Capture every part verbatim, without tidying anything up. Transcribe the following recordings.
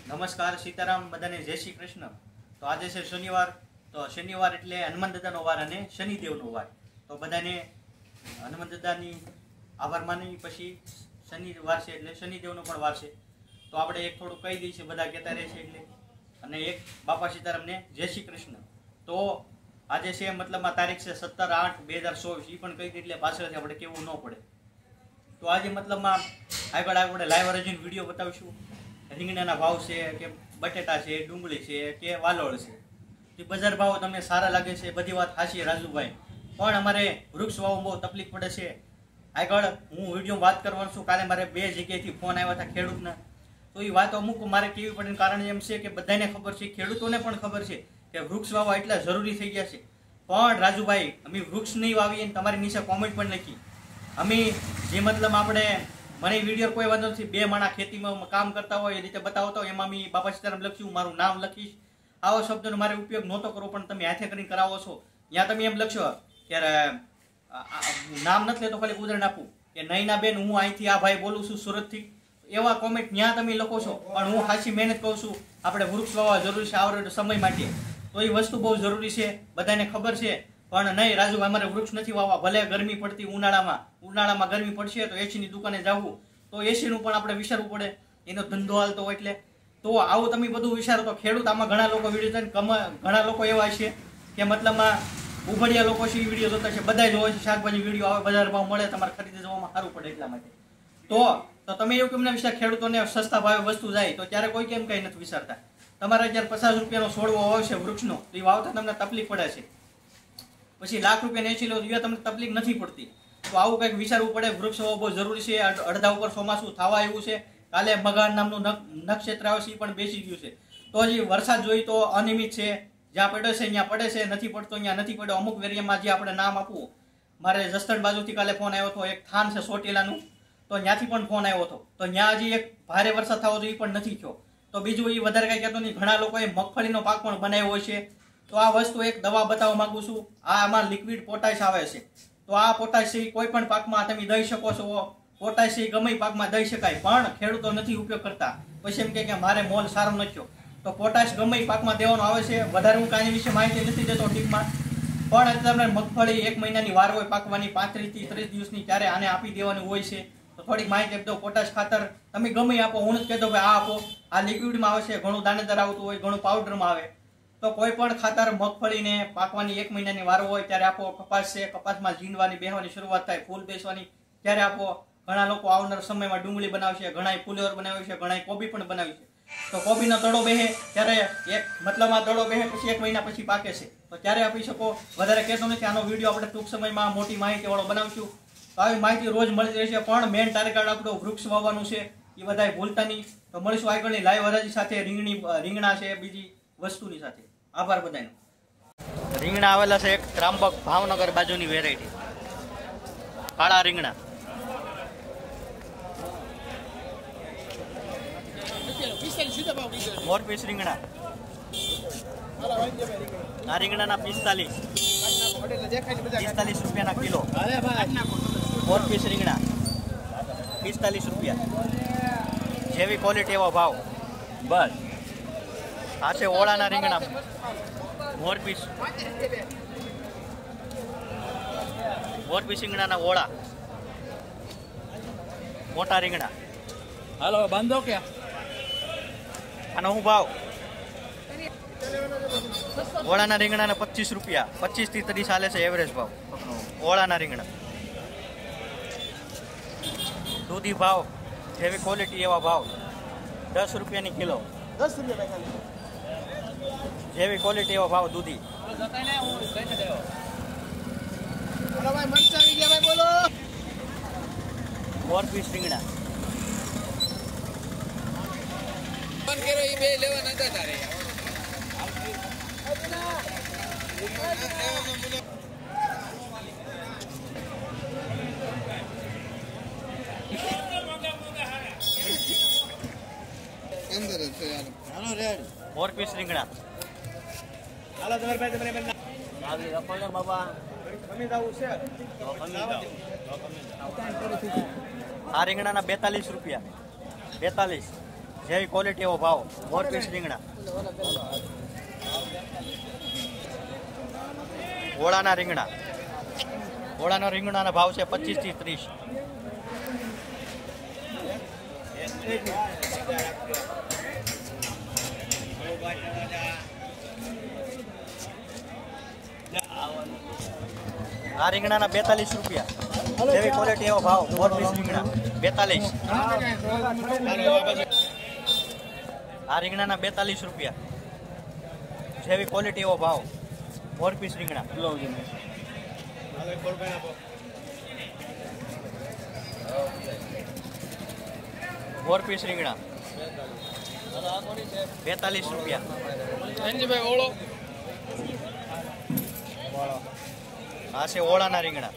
નમસ્કાર, સીતારામ, બધાને જય શ્રી કૃષ્ણ। તો આજે છે શનિવાર, તો શનિવાર એટલે હનુમાન દાદાનો વાર અને શનિદેવનો વાર। તો બધાને હનુમાન દાદાની આભાર માની, પછી શનિવાર છે એટલે શનિદેવનો પણ વાર છે। તો આપણે એક થોડું કહી દઈએ છીએ, બધા કહેતા રહે છે એટલે, અને એક બાપા સીતારામને જય શ્રી કૃષ્ણ। તો આજે છે મતલબમાં તારીખ છે સત્તર આઠ બે હજાર ચોવીસ, એ પણ કહી દઈએ એટલે પાછળથી આપણે કેવું ન પડે। તો આજે મતલબમાં આગળ આપણે લાઈવ ઓરિજિન વિડીયો બતાવીશું। રીંગણાના ભાવ છે કે બટેટા છે, ડુંગળી છે કે વાલોળ છે, એ બજાર ભાવ તમને સારા લાગે છે, બધી વાત સાચી રાજુભાઈ, પણ અમારે વૃક્ષ વાવવામાં બહુ તકલીફ પડે છે। આગળ હું વિડીયો વાત કરવાનો છું, કાલે મારે બે જગ્યાએથી ફોન આવ્યા હતા ખેડૂતના, તો એ વાત અમુક મારે કેવી પડે, કારણ એમ છે કે બધાને ખબર છે, ખેડૂતોને પણ ખબર છે કે વૃક્ષ વાવવા એટલા જરૂરી થઈ ગયા છે, પણ રાજુભાઈ અમે વૃક્ષ નહીં વાવીએ, તમારી નીચે કોમેન્ટ પણ લખી અમે જે મતલબ આપણે મને વિડીયો કોઈ વાંધો નથી, બે માણા ખેતીમાં કામ કરતા હોય એ રીતે બતાવતો, એમાં મેં બાપા સીતારામ લખ્યું, મારું નામ લખીશ, આવો શબ્દનો મારે ઉપયોગ નહોતો કરવો, પણ તમે હાથે કરીને કરાવો છો, ત્યાં તમે એમ લખશો કે નામ નથી લેતો, ખાલી ઉદાહરણ આપું કે નૈના બેન હું અહીંથી આ ભાઈ બોલું છું સુરતથી, એવા કોમેન્ટ ત્યાં તમે લખો છો, પણ હું ખાસી મહેનત કહું છું આપણે વૃક્ષ વાવવા જરૂરી છે આવડે સમય માટે, તો એ વસ્તુ બહુ જરૂરી છે, બધાને ખબર છે, પણ નહીં રાજુ અમારે વૃક્ષ નથી વાવવા, ભલે ગરમી પડતી ઉનાળામાં ઉનાળામાં ગરમી પડશે તો એસીની દુકાને જવું, તો એસીનું પણ આપણે વિચારવું પડે, એનો ધંધો હાલતો હોય એટલે, તો આવું તમે બધું વિચારો તો ખેડૂત આમાં ઘણા લોકો વિડીયો કમા ઘણા લોકો એવા છે કે મતલબમાં ઉભડિયા લોકો છે એ વિડીયો જોતા છે, બધા જ હોય છે, શાકભાજી વિડીયો આવે, બજાર ભાવ મળે, તમારે ખરીદી જવામાં સારું પડે એટલા માટે, તો તો તમે એવું કેમ ના વિચાર ખેડૂતોને સસ્તા ભાવે વસ્તુ જાય તો ત્યારે કોઈ કેમ કઈ નથી વિચારતા, તમારે જ્યારે પચાસ રૂપિયાનો છોડવો હોય છે વૃક્ષનો, તો એ વાવતા તમને તકલીફ પડે છે, પછી લાખ રૂપિયા એસી લો તો તમને તકલીફ નથી પડતી, તો આવું કંઈક વિચારવું પડે, વૃક્ષ હોવો બહુ જરૂરી છે। અડધા ઉપર ચોમાસું થવા આવ્યું છે, કાલે મગાન નામનું નક્ષત્ર આવે છે એ પણ બેસી ગયું છે, તો હજી વરસાદ જોઈ તો અનિયમિત છે, જ્યાં પડે છે અહીંયા પડે છે, નથી પડતો અહીંયા નથી પડ્યો, અમુક વેરિયામાં જે આપણે નામ આપવું, મારે જસદણ બાજુથી કાલે ફોન આવ્યો હતો, એક થાન છે ચોટીલાનું, તો ત્યાંથી પણ ફોન આવ્યો હતો, તો ત્યાં હજી એક ભારે વરસાદ થવો તો એ પણ નથી થયો, તો બીજું એ વધારે કંઈ કહેતો નહીં, ઘણા લોકોએ મગફળીનો પાક પણ બનાવ્યો હોય છે, તો આ વસ્તુ એક દવા બતાવવા માંગુ છું, આ આમાં લિક્વિડ પોટાશ આવે છે, તો આ પોટાશ કોઈ પણ પાકમાં તમે દઈ શકો છો, પોટાશ ગમે પાકમાં દઈ શકાય, પણ ખેડૂતો નથી ઉપયોગ કરતા, પછી એમ કે મારે મોલ સારો નથ્યો, તો પોટાશ ગમે પાકમાં દેવાનો આવે છે, વધારે હું કાંઈ વિશે માહિતી નથી દેતો ટીપમાં, પણ અત્યારે મગફળી એક મહિનાની વાર હોય પાકવાની, પાંત્રીસ થી ત્રીસ દિવસની, ત્યારે આને આપી દેવાની હોય છે, તો થોડીક માહિતી આપી દો, પોટાશ ખાતર તમે ગમે આપો, હું નથી કહેતો ભાઈ આ આપો, આ લિક્વિડમાં આવે છે, ઘણું દાણેદાર આવતું હોય, ઘણું પાવડરમાં આવે, તો કોઈ પણ ખાતર મગફળીને પાકવાની એક મહિનાની વાર હોય ત્યારે આપો, કપાસ છે કપાસમાં ઝીંડવાની બેહવાની શરૂઆત થાય, ફૂલ બેસવાની ત્યારે આપો, ઘણા લોકો આવનાર સમયમાં ડુંગળી બનાવશે, ઘણા ફુલેવર બનાવી છે, ઘણા કોબી પણ બનાવી છે, તો કોબીનો તળો બેહે ત્યારે એક મતલબમાં તળો બેહે પછી એક મહિના પછી પાકે છે, તો ત્યારે આપી શકો, વધારે કહેતો નથી, આનો વિડીયો આપણે ટૂંક સમયમાં મોટી માહિતી વાળો બનાવશું, તો આવી માહિતી રોજ મળી રહેશે, પણ મેન ટાર્ગેટ આપણું વૃક્ષ વાવવાનું છે, એ બધાય ભૂલતા નહીં, તો મળીશું આગળની લાઈવ હરાજી સાથે, રીંગણી રીંગણા છે બીજી વસ્તુની સાથે, આભાર બધાનો। રીંગણા આવેલા છે એક ત્રાંબક ભાવનગર બાજુની વેરાયટી, કાળા રીંગણા, મોરપીસ રીંગણા, આ રીંગણાના પિસ્તાલીસ પિસ્તાલીસ રૂપિયાના કિલો, મોરપીસ રીંગણા પિસ્તાલીસ રૂપિયા, જેવી ક્વોલિટી એવો ભાવ, બસ આ છે ઓળાના રીંગણા, મોરપીસ મોરપીસ રીંગણાના ઓળા, મોટા રીંગણા, હાલો બાંધો કે આનો શું ભાવ, ઓળાના રીંગણાના પચીસ રૂપિયા, પચીસ થી ત્રીસ ચાલે છે એવરેજ ભાવ ઓળાના રીંગણા, દૂધી ભાવ જેવી ક્વોલિટી એવા ભાવ, દસ રૂપિયાની કિલો, દસ રૂપિયા જેવી ક્વોલિટી એવો ભાવ દૂધી, મોરપીસ રીંગણા, મોરપીસ રીંગણા, આ રીંગણાના બેતાલીસ રૂપિયા, બેતાલીસ જેવી ક્વોલિટી એવો ભાવ. મોર પીસ રીંગણા. ઓળાના રીંગણા. ઓળાના રીંગણાના ભાવ છે પચીસ થી ત્રીસ. આ રીંગણાના બેતાલીસ રૂપિયા. જેવી ક્વોલિટી એવો ભાવ. મોર પીસ રીંગણા બેતાલીસ. આ રીંગણાના બેતાલીસ રૂપિયા. જેવી ક્વોલિટી એવો ભાવ. મોર પીસ રીંગણા. મોર પીસ રીંગણા બેતાલીસ રૂપિયા. આ છે ઓળાના રીંગણા.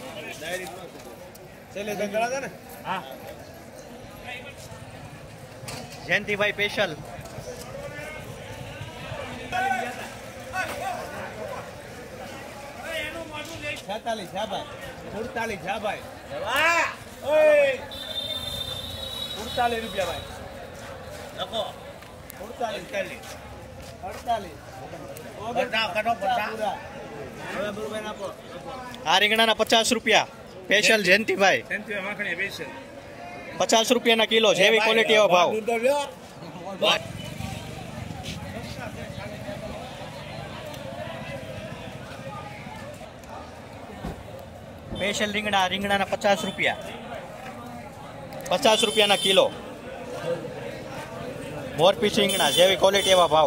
જયંતિભાઈ સ્પેશિયલ. છેતાલીસ હા ભાઈ. સુડતાલીસ હા ભાઈ. સુડતાલીસ રૂપિયા ભાઈ. લખો સુડતાલીસ ચાલીસ અડતાલીસ. આ રીંગણાના પચાસ રૂપિયા. સ્પેશિયલ જયંતિભાઈ. પચાસ રૂપિયાના કિલો. જેવી ક્વોલિટી એવો ભાવ. સ્પેશિયલ રીંગણા. રીંગણાના પચાસ રૂપિયા. પચાસ રૂપિયાના કિલો. મોર પીસ રીંગણા. જેવી ક્વોલિટી એવા ભાવ.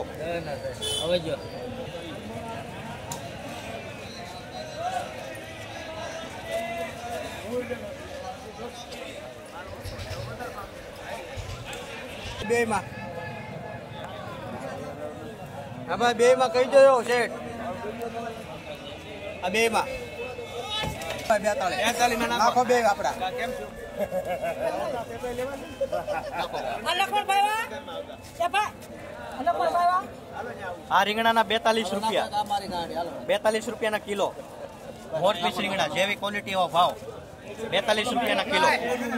બે માં હા ભાઈ. બે માં કહી દો શેઠ. આ બે માં બેતાલીસ માં નાખો. બે આપડા કેમ છું? આ રીંગણાના બેતાલીસ રૂપિયા. બેતાલીસ રૂપિયાના કિલો. મોર પીસ રીંગણા. જેવી ક્વોલિટી એવો ભાવ. બેતાલીસ રૂપિયાના કિલો.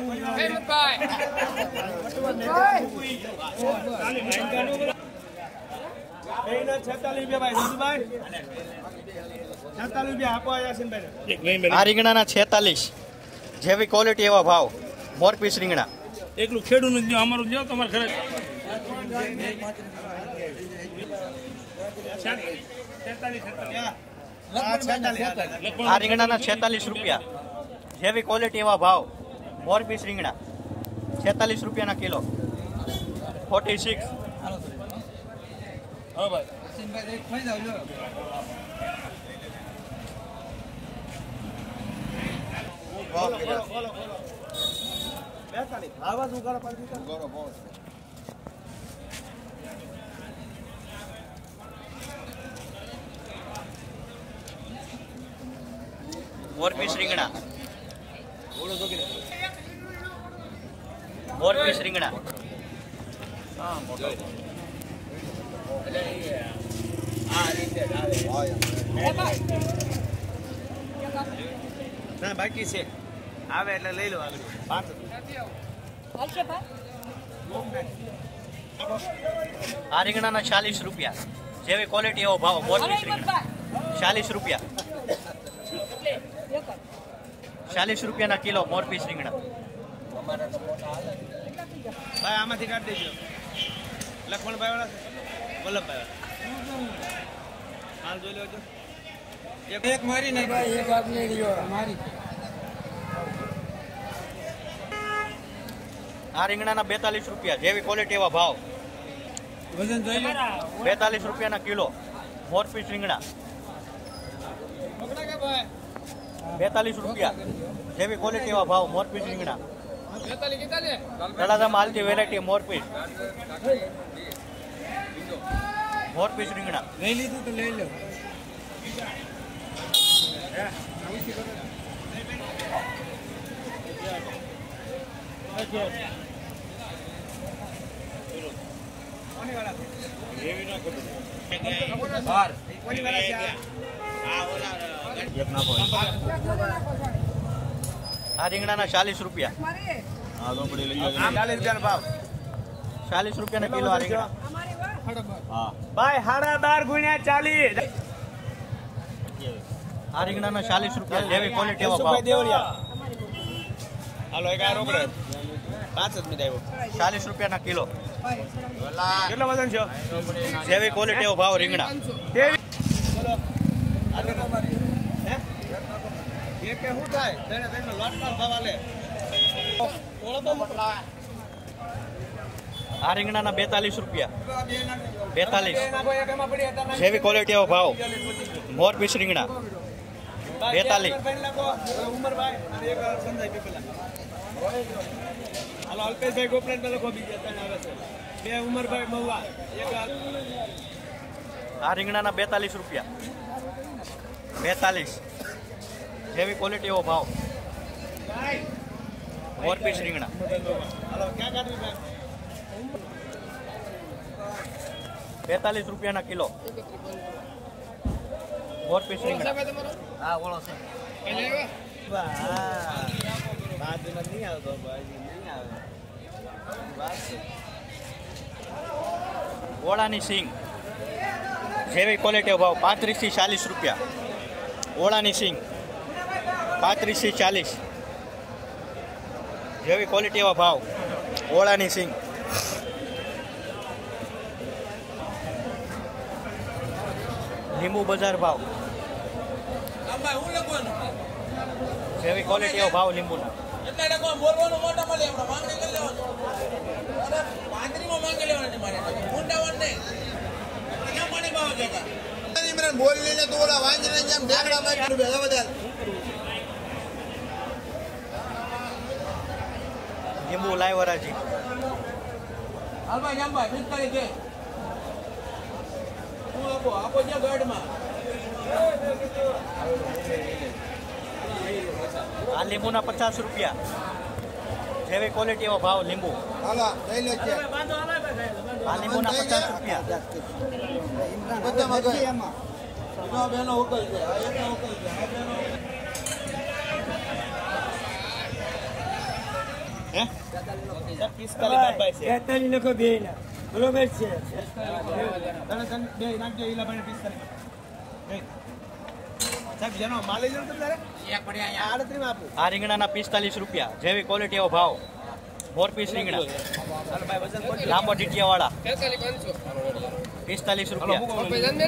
આ રીંગણાના છેતાલીસ. જેવી ક્વોલિટી એવા ભાવ. મોર પીસ રીંગણા. એકલું ખેડૂત નું અમારું જો તમારે ઘરે આ રીંગણાના છેતાલીસ રૂપિયા. જેવી ક્વોલિટી એવા ભાવ. મોર પીસ રીંગણા. છેતાલીસ રૂપિયાના કિલો. Forty six. હા ભાઈ. મોર પીસ રીંગણા. મોર પીસ રીંગણા. ના બાકી છે. આવે એટલે લઈ લો આગળ. આ રીંગણાના ચાલીસ રૂપિયા. જેવી ક્વોલિટી એવો ભાવ. મોર પીસ રીંગણા. ચાલીસ રૂપિયા. ચાલીસ રૂપિયાના કિલો. મોર પીસ રીંગણા. ભાઈ આમાંથી કાઢી દેજો. લખમણભાઈ વાળા વલ્લભભાઈ હાલ જોઈ લેજો. એક મારી નહીં ભાઈ. એક વાત લઈ રહ્યો મારી. આ રીંગણાના બેતાલીસ રૂપિયા. જેવી ક્વોલિટી એવા ભાવ. વજન જોઈ લો. બેતાલીસ રૂપિયાના કિલો. મોર પીસ રીંગણા. બેતાલીસ રૂપિયા. જેવી ક્વોલિટી એવા ભાવ. મોર પીસ રીંગણા. તળાજામાં હાલતી વેરાયટી મોર પીસ. મોર પીસ રીંગણા. લઈ લીધું તો લઈ લો. આ રીંગણાના ચાલીસ રૂપિયા. ચાલીસ રૂપિયાનો ભાવ. ચાલીસ રૂપિયા કિલો આ રીંગણા. હા, ભાઈ સાડા બાર ગુણ્યા ચાલીસ. આ રીંગણાના ચાલીસ રૂપિયા, જેવી ક્વોલિટી એવો ભાવ. હાલો એક આ રોકડે પાંચ જ મિનિટ આવ્યો. ચાલીસ રૂપિયાના કિલો, કેટલો વજન છે? જેવી ક્વોલિટી એવો ભાવ રીંગણા. એ કે શું થાય? તેને તેને લોટમાં ભાવ આલે. આ રીંગણાના બેતાલીસ રૂપિયા, બેતાલીસ, જેવી ક્વોલિટી એવો ભાવ. મોર પીસ રીંગણા બેતાલીસ. હાલો અલ્પેશભાઈ ગોપરાજ લખો બીજા ત્રણ આવે છે. બે ઉમરભાઈ મહુવા. એક આ રીંગણાના બેતાલીસ રૂપિયા, બેતાલીસ, જેવી ક્વોલિટી એવો ભાવ. મોર પીસ રીંગણા હાલો ક્યાં કાઢવી ભાઈ? બેતાલીસ રૂપિયાના કિલો. મોર પીસ રીંગણા. હા, ઓળો છે. બાજુમાં નહીં આવતો ભાઈ, નહીં આવે. ઓળાની સિંગ, જેવી ક્વોલિટી ભાવ. પાંત્રીસ થી ચાલીસ રૂપિયા. ઓળાની સિંગ પાંત્રીસ થી ચાલીસ, જેવી ક્વોલિટી એવા ભાવ. ઓળાની સિંગ. લીંબુ બજાર ભાવ, જેવી ક્વોલિટી એવો ભાવ લીંબુના. બોલીને તો ઓલા વાંજને જેમ ઢેકડા મારી બધા બધા લીંબુ લાઈવ હરાજી. હાલભાઈ જામભાઈ પિસ્તાલીસ છે. હું આપો આપો જે ગાર્ડમાં. આ લીંબુના પચાસ રૂપિયા, જેવી ક્વોલિટી એવો ભાવ. લીંબુ હાલા લઈ લે છે. આ લીંબુના પચાસ રૂપિયા. બધામાં ગઈ એમાં નો બેનો ઉકલ છે. આ એકનો ઉકલ છે. આ બેનો હે પિસ્તાલીસ બાબાઈ છે. તેતાલીસ લખો બે ના બરોબર છે. તને તને બે નાખજો ઈલા ભાઈ પિસ્તાલીસ. સાહેબ જેનો માલ લઈ લો તો તારે એક પડ્યા આડત્રીસ માં આપું. આ રીંગણાના પિસ્તાલીસ રૂપિયા, જેવી ક્વોલિટી એવો ભાવ. મોર પીસ રીંગણા હાલો ભાઈ વજન કોણ? લાંબો ડીટીયા વાળા પિસ્તાલીસ રૂપિયા,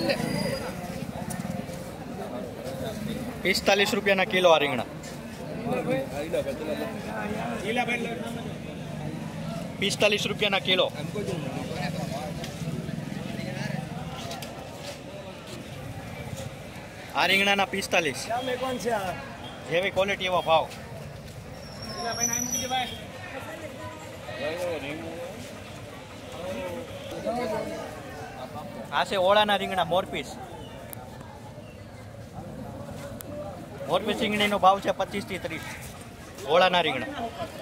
પિસ્તાલીસ રૂપિયાના કિલો આ રીંગણા. ઈલા ભાઈ પિસ્તાલીસ રૂપિયાના કિલો. આ રીંગણાના પિસ્તાલીસ, કોણ છે આ? જેવી ક્વોલિટી એવો ભાવ. ઈલા ભાઈ નામ મૂકી દે ભાઈ. આ છે ઓળાના રીંગણા મોરપીસ. મોરપીસ રીંગણીનો ભાવ છે પચીસ થી ત્રીસ. ઓળાના રીંગણા.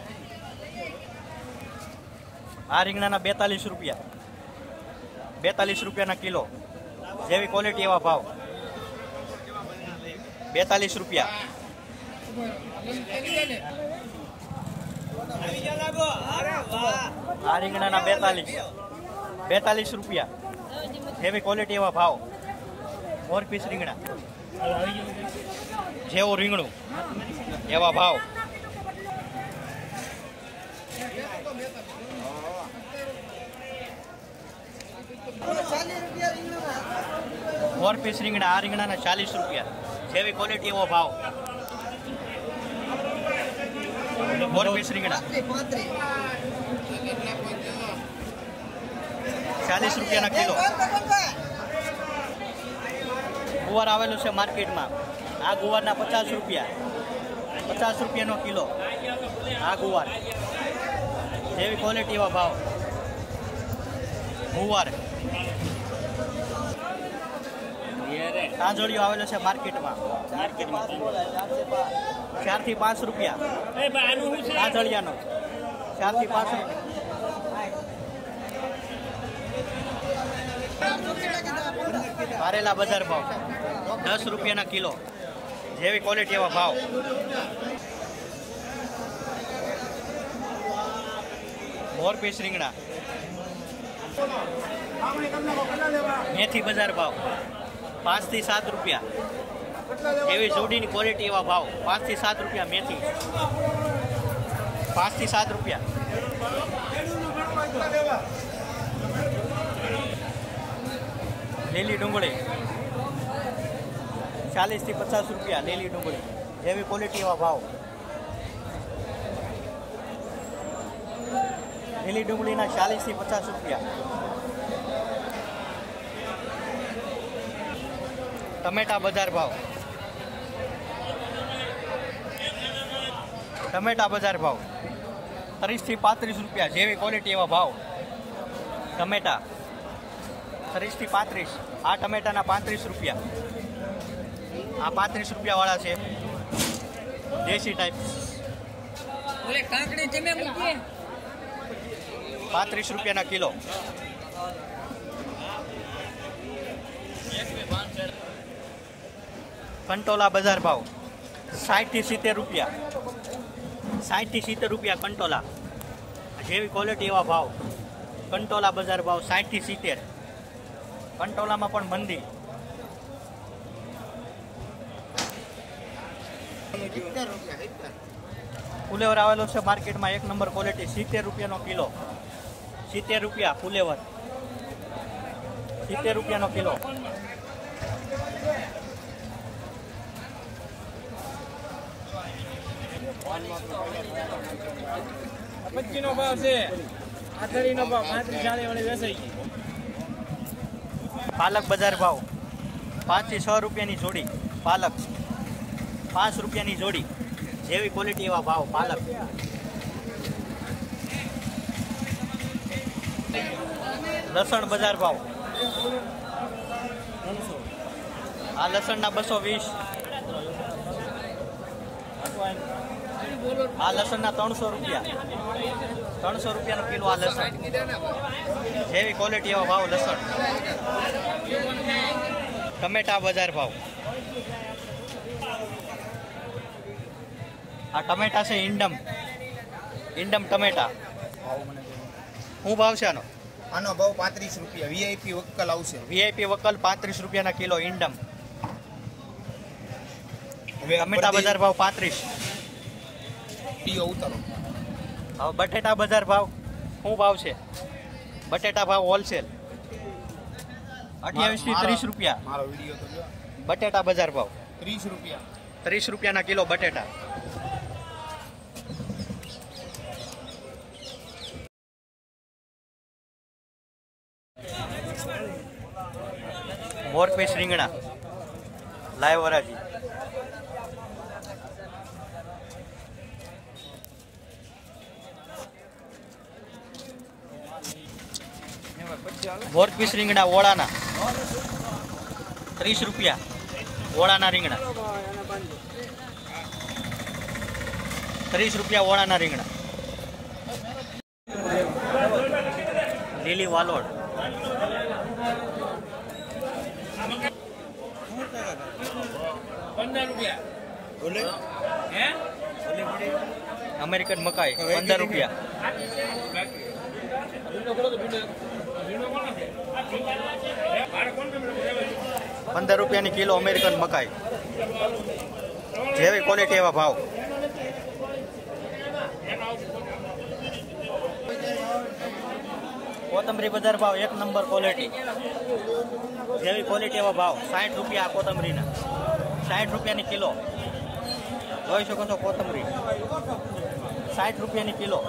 આ રીંગણાના બેતાલીસ રૂપિયા, બેતાલીસ રૂપિયાના કિલો, જેવી ક્વોલિટી એવા ભાવ. બેતાલીસ રૂપિયા. આ રીંગણાના બેતાલીસ, બેતાલીસ રૂપિયા, જેવી ક્વોલિટી એવા ભાવ. મોર પીસ રીંગણા, જેવું રીંગણું એવા ભાવ. મોર પીસ રીંગણા, આ રીંગણાના ચાલીસ રૂપિયા, જેવી ક્વોલિટી એવો ભાવ. મોર પીસ રીંગણા ચાલીસ રૂપિયાના કિલો. ગુવાર આવેલું છે માર્કેટમાં. આ ગુવારના પચાસ રૂપિયા, પચાસ રૂપિયાનો કિલો. આ ગુવાર, જેવી ક્વોલિટી એવા ભાવ. ગુવાર તાંજોળિયો આવેલો છે માર્કેટમાં. ચાર થી પાંચ રૂપિયા તાંજળિયાનો, ચાર થી પાંચ રૂપિયા. કારેલા બજાર ભાવ દસ રૂપિયાના કિલો, જેવી ક્વોલિટી એવા ભાવ. મોર પીસ રીંગણા મેથી બજાર ભાવ પાંચ થી સાત રૂપિયા. એવી જોડીની ક્વોલિટી એવા ભાવ પાંચ થી સાત રૂપિયા મેથી. પાંચ થી સાત રૂપિયા. લીલી ડુંગળી ચાલીસ થી પચાસ રૂપિયા. લીલી ડુંગળી જેવી ક્વોલિટી એવા ભાવ. લીલી ડુંગળીના ચાલીસ થી પચાસ રૂપિયા. ટમેટા બજાર ભાવ ટમેટા બજાર ભાવ ત્રીસ થી પાંત્રીસ રૂપિયા. જેવી ક્વોલિટી એવા ભાવ. ટમેટા ત્રીસ થી પાંત્રીસ. આ ટમેટાના પાંત્રીસ રૂપિયા. આ પાંત્રીસ રૂપિયા વાળા છે દેશી ટાઈપ. પાંત્રીસ રૂપિયાના કિલો. કંટોલા બજાર ભાવ સાઠ થી સિત્તેર રૂપિયા. સાઠ થી સિત્તેર રૂપિયા કંટોલા. જેવી ક્વોલિટી એવા ભાવ. કંટોલા બજાર ભાવ સાઠ થી સિત્તેર. કંટોલામાં પણ મંદી. ફુલેવર આવેલો છે માર્કેટમાં એક નંબર ક્વોલિટી. સિત્તેર રૂપિયાનો કિલો. સિત્તેર રૂપિયા ફુલેવર. સિત્તેર રૂપિયાનો કિલો. પચીસ નો ભાવ છે. આથરી નો ભાવ પાંત્રીસ ચાલીસ વાળી વેચાઈ ગઈ. પાલક બજાર ભાવ પાંચ થી છ રૂપિયાની જોડી. પાલક પાંચ રૂપિયાની જોડી. જેવી ક્વોલિટી એવા ભાવ. પાલક લસણ બજાર ભાવ. આ લસણના બસો વીસ. આ લસણના ત્રણસો રૂપિયા. ત્રણસો રૂપિયાનો કિલો આ લસણ. જેવી ક્વોલિટી એવા ભાવ લસણ. ટમેટા બજાર ભાવ. આ ટમેટા છે ઇન્ડમ. ઇન્ડમ ટમેટા. શું ભાવ છે આનો? આનો ભાવ પાંત્રીસ રૂપિયા. વીઆઈપી વક્કલ આવશે. વીઆઈપી વકલ પાંત્રીસ રૂપિયાના કિલો ઇન્ડમ. ટમેટા બજાર ભાવ પાંત્રીસ. ઉતારો. હવે બટેટા બજાર ભાવ શું ભાવ છે? બટેટા ભાવ હોલસેલ અઠ્યાવીસ થી ત્રીસ રૂપિયા. મારો વિડીયો તો જો. બટેટા બજાર ભાવ ત્રીસ રૂપિયા. ત્રીસ રૂપિયાના કિલો બટેટા. મોરપીસ રીંગણા લાઈવ વરાજી. મોરપીસ રીંગણા ઓળાના ત્રીસ રૂપિયા. ઓળાના રીંગણા ત્રીસ રૂપિયા. ઓળાના રીંગણા. લીલી વાલોડ પંદર રૂપિયા. બોલે હે અમેરિકન મકાઈ પંદર રૂપિયા. પંદર રૂપિયાની કિલો અમેરિકન મકાઈ. જેવી ક્વોલિટી એવા ભાવ. કોથમરી બજાર ભાવ એક નંબર ક્વોલિટી. જેવી ક્વોલિટી એવા ભાવ. સાઠ રૂપિયા કોથમરીના. સાઠ રૂપિયાની કિલો. જોઈ શકો છો કોથમરી સાઠ રૂપિયાની કિલો.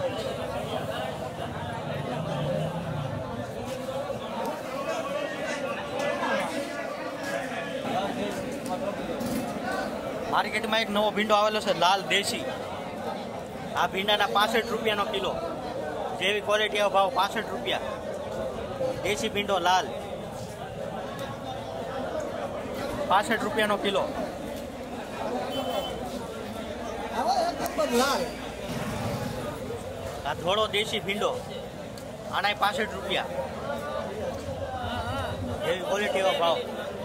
માર્કેટમાં એક નવો ભીંડો આવેલો છે લાલ દેશી. આ ભીંડાના પાસઠ રૂપિયાનો કિલો. જેવી ક્વોલિટી એવો ભાવ પાસઠ રૂપિયા. દેશી ભીંડો લાલ પાસઠ રૂપિયાનો કિલો. આ ધોળો દેશી ભીંડો આના પાસઠ રૂપિયા. એવી ક્વોલિટી એવો ભાવ.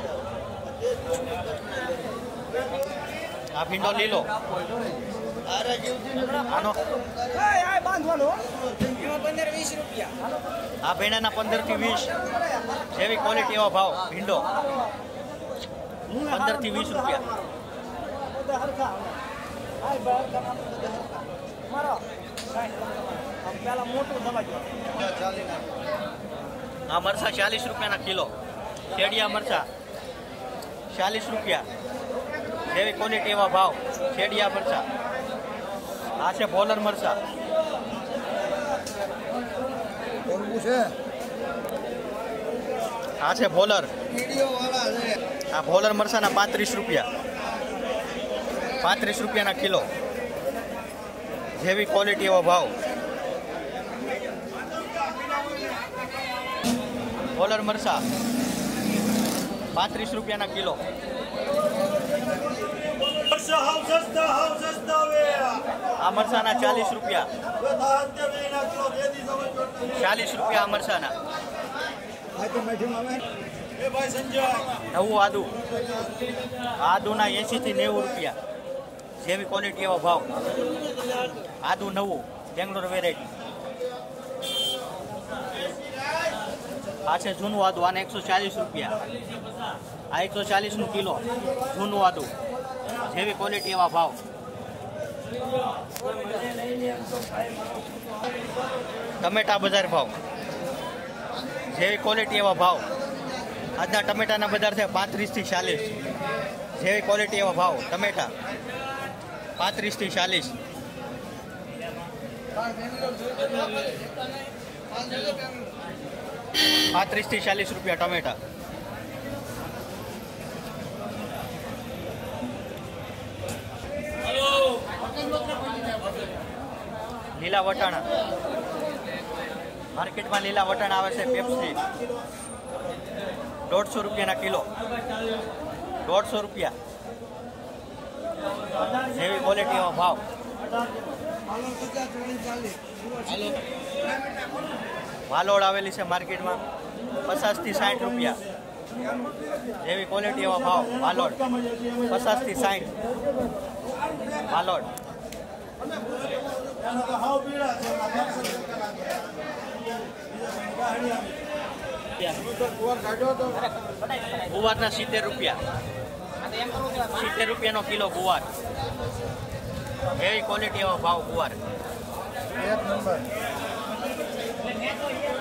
આ ભીંડો લીલો આનો એમાં પંદર વીસ રૂપિયા. આ ભીંડાના પંદર થી વીસ જેવી ક્વોલિટી એવો ભાવ. ભીંડો પંદર થી વીસ રૂપિયા. આ મરચા ચાલીસ રૂપિયાના કિલો. શેડિયા મરચા ચાલીસ રૂપિયા જેવી ક્વોલિટી એવા ભાવ. શેડિયા મરચા. આ છે બોલર મરચા. આ છે બોલર. આ બોલર મરચાના પાંત્રીસ રૂપિયા. પાંત્રીસ રૂપિયાના કિલો જેવી ક્વોલિટી એવો ભાવ. બોલર મરચા પાંત્રીસ રૂપિયાના કિલો. આ મરચાના ચાલીસ રૂપિયા. ચાલીસ રૂપિયા આ મરચાના. નવું આદુ. આદુના એંસી થી નેવું રૂપિયા જેવી ક્વોલિટી એવો ભાવ. આદુ નવું બેંગ્લોર વેરાયટી. આ છે જૂનું આદુ. આને એકસો ચાલીસ રૂપિયા. આ એકસો ચાલીસ નું કિલો જૂનું આદુ જેવી ક્વોલિટી એવા ભાવ. ટમેટા બજાર ભાવ જેવી ક્વોલિટી એવા ભાવ. આજના ટમેટાના બજાર છે પાંત્રીસ થી ચાલીસ જેવી ક્વોલિટી એવા ભાવ. ટમેટા પાંત્રીસ થી ચાલીસ. પાંત્રીસ થી ચાલીસ રૂપિયા ટમેટા. લીલા વટાણા માર્કેટમાં લીલા વટાણા આવે છે પેપ્સી દોઢસો રૂપિયાના કિલો. દોઢસો રૂપિયા જેવી ક્વોલિટી એવો ભાવ. વાલોડ આવેલી છે માર્કેટમાં પચાસ થી સાઠ રૂપિયા જેવી ક્વોલિટી એવો ભાવ. વાલોડ પચાસ થી સાઠ. વાલોડ ગુવારના સિત્તેર રૂપિયા. સિત્તેર રૂપિયાનો કિલો ગુવાર એવી ક્વોલિટી એવો ભાવ. ગુવાર